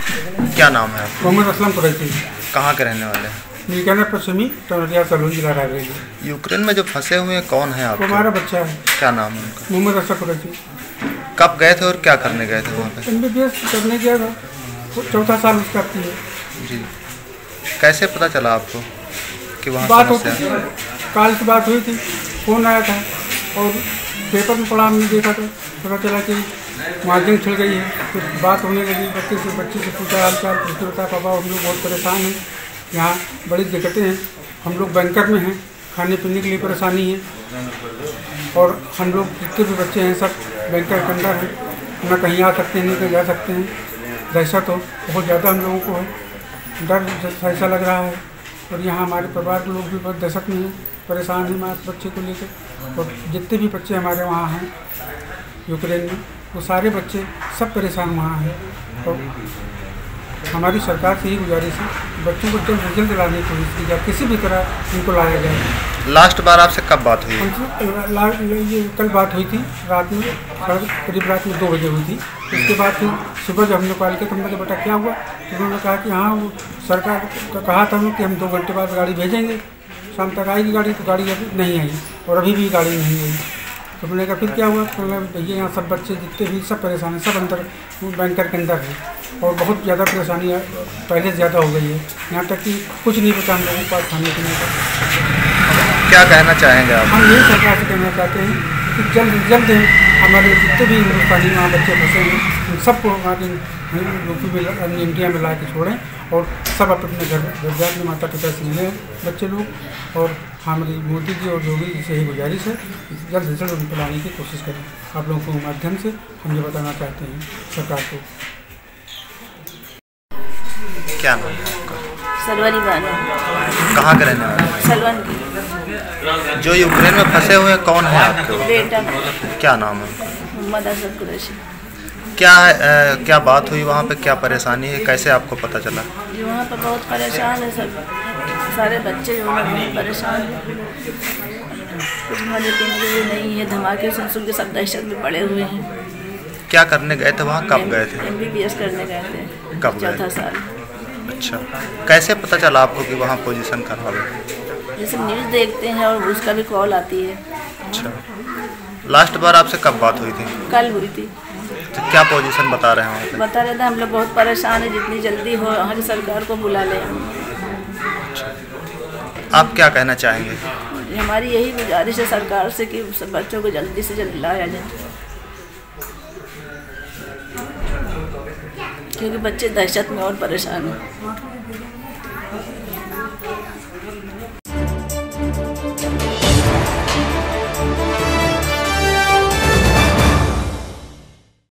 क्या नाम है आपका? मोहम्मद असलम कुरैशी। कहाँ के रहने वाले हैं? नीलकंठ पश्चिमी टोनरिया सलून जिला रायबरेली। यूक्रेन में जो फंसे हुए हैं कौन है आपके? वो हमारा बच्चा है। क्या नाम है उनका? मोहम्मद असलम कुरैशी। कब गए थे और क्या करने गए थे वहाँ पे? MBBS करने गया था, वो चौथा साल उसका है। जी, कैसे पता चला आपको कि वहाँ बात होती समस्या? काल की बात हुई थी, फ़ोन आया था और पेपर में पढ़ा, हमने देखा तो पता चला कि मार्जिन छिड़ गई है। फिर बात होने लगी, बच्चे से पूछा हाल चाल, पूछते बता पापा हम लोग बहुत परेशान हैं, यहाँ बड़ी दिक्कतें हैं, हम लोग बैंकर में हैं, खाने पीने के लिए परेशानी है और हम लोग जितने भी बच्चे हैं सब बैंकर के अंदर हैं, न कहीं आ सकते हैं न कहीं जा सकते हैं। दहशत हो बहुत ज़्यादा हम लोगों को है, डर ऐसा लग रहा है और यहाँ हमारे परिवार के लोग भी बहुत दहशत में हैं, परेशान हैं हमारे बच्चे को लेकर। और जितने भी बच्चे हमारे वहाँ हैं यूक्रेन में, वो सारे बच्चे सब परेशान वहाँ हैं। और हमारी सरकार से ही गुजारिश है बच्चों को जल्द लाने की कोशिश की जाए, किसी भी तरह इनको लाया जाए। लास्ट बार आपसे कब बात हुई? ये कल बात हुई थी रात में, करीब रात में 2 बजे हुई थी। उसके बाद फिर सुबह जब हमने कॉल किया तो हमने बेटा क्या हुआ, तो उन्होंने कहा कि हाँ वो सरकार का कहा था कि हम 2 घंटे बाद गाड़ी भेजेंगे, शाम तक आएगी गाड़ी, तो गाड़ी अभी नहीं आई और अभी भी गाड़ी नहीं आई। तो मैंने कहा फिर क्या हुआ, तो भैया यहाँ सब बच्चे जितने भी सब परेशान हैं, सब अंदर बैंकर के अंदर हैं और बहुत ज़्यादा परेशानी पहले से ज़्यादा हो गई है, यहाँ तक कि कुछ नहीं बचा हम लोगों के पास खाने पीने का। क्या कहना चाहेंगे आप? हम यही सरकार से कहना चाहते हैं कि जल्द से जल्द हमारे जितने भी हिंदुस्तानी वहाँ बच्चे फंसे हैं उन सबको हमारे यूपी में इंडिया में ला के छोड़ें और सब अपने घर जाकर माता पिता से मिलें बच्चे लोग। और हमारी मोदी जी और योगी जी से ही गुजारिश है जल्द से जल्द उनको लाने की कोशिश करें। आप लोगों के माध्यम से हम ये बताना चाहते हैं सरकार को। क्या नाम है आपका? सलवानी बानो। कहाँ के रहने वाले हैं? सलवन की। जो यूक्रेन में फंसे हुए हैं कौन है आपके? बेटा। क्या नाम है? मोहम्मद असलम कुरैशी। क्या बात हुई वहाँ पे, क्या परेशानी है, कैसे आपको पता चला? जो वहाँ पर बहुत परेशान है, सब सारे बच्चे जो हैं बहुत परेशान हैं, कुछ खाने पीने के लिए नहीं है, धमाके सुन के सब दहशत में पड़े हुए हैं। क्या करने गए थे वहाँ, कब गए थे? MBBS करने गए थे। कब गए? चौथा साल। अच्छा, कैसे पता चला आपको कि वहाँ पोजीशन खराब है? जैसे न्यूज़ देखते हैं और उसका भी कॉल आती है। अच्छा, लास्ट बार आपसे कब बात हुई थी? कल हुई थी। तो क्या पोजीशन बता रहे हैं वहाँ पे? बता रहे थे हम लोग बहुत परेशान है, जितनी जल्दी हो वहाँ की सरकार को बुला लें। आप क्या कहना चाहेंगे? हमारी यही गुजारिश है सरकार से कि सब बच्चों को जल्दी से जल्दी लाया जाए, क्योंकि बच्चे दहशत में और परेशान हैं।